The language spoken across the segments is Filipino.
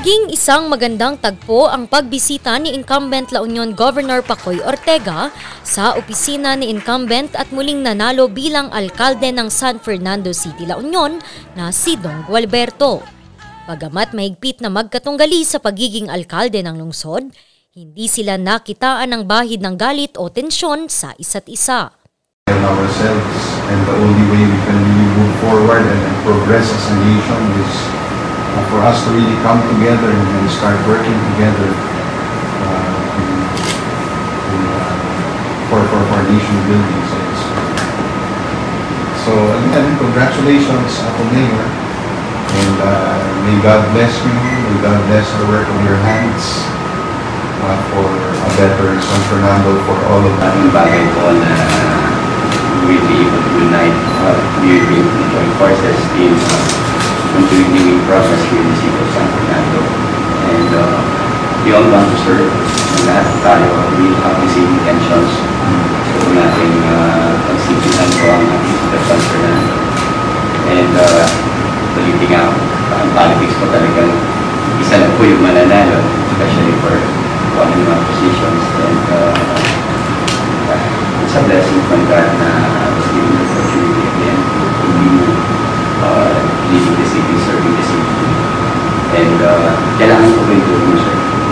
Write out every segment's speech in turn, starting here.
Naging isang magandang tagpo ang pagbisita ni incumbent La Union Governor Pacoy Ortega sa opisina ni incumbent at muling nanalo bilang alkalde ng San Fernando City, La Union na si Dong Gualberto. Bagamat mahigpit na magkatunggali sa pagiging alkalde ng lungsod, hindi sila nakitaan ng bahid ng galit o tensyon sa isa't isa. Ourselves, and the only way we can really move forward and progress as a nation is for us to really come together and start working together for nation building. So again, congratulations, Mayor, and may God bless you, may God bless the work of your hands for a better San Fernando for all of us. Ang bagay po na we'll be able to unite, we will join forces in continuing process here in the city of San Fernando. And we all want to serve. Lahat tayo, we have the same intentions. So natin pagsipitan ko ang city of San Fernando. And tuliting ako, ang politics ko talagang isa lang po yung mananalo, especially for one in one positions. And it's a blessing from God na I was given the opportunity again to continue leading the city, serving the city. And kailangan ko rin doon, sir.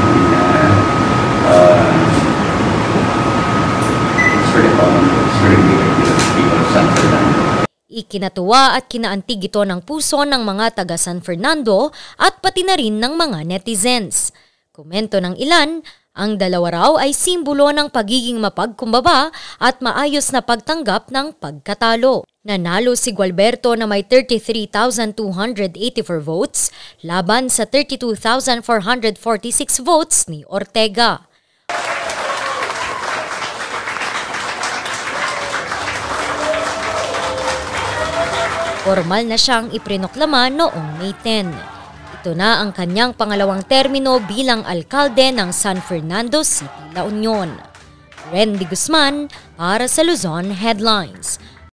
It's for the common good, it's for the good of people of San Fernando. Ikinatuwa at kinaantig ito ng puso ng mga taga San Fernando at pati na rin ng mga netizens. Komento ng ilan, ang dalawa raw ay simbolo ng pagiging mapagkumbaba at maayos na pagtanggap ng pagkatalo. Nanalo si Gualberto na may 33,284 votes laban sa 32,446 votes ni Ortega. Formal na siyang iprinoklama noong May 10. Ito na ang kanyang pangalawang termino bilang alkalde ng San Fernando City, La Union. Randy Guzman para sa Luzon Headlines.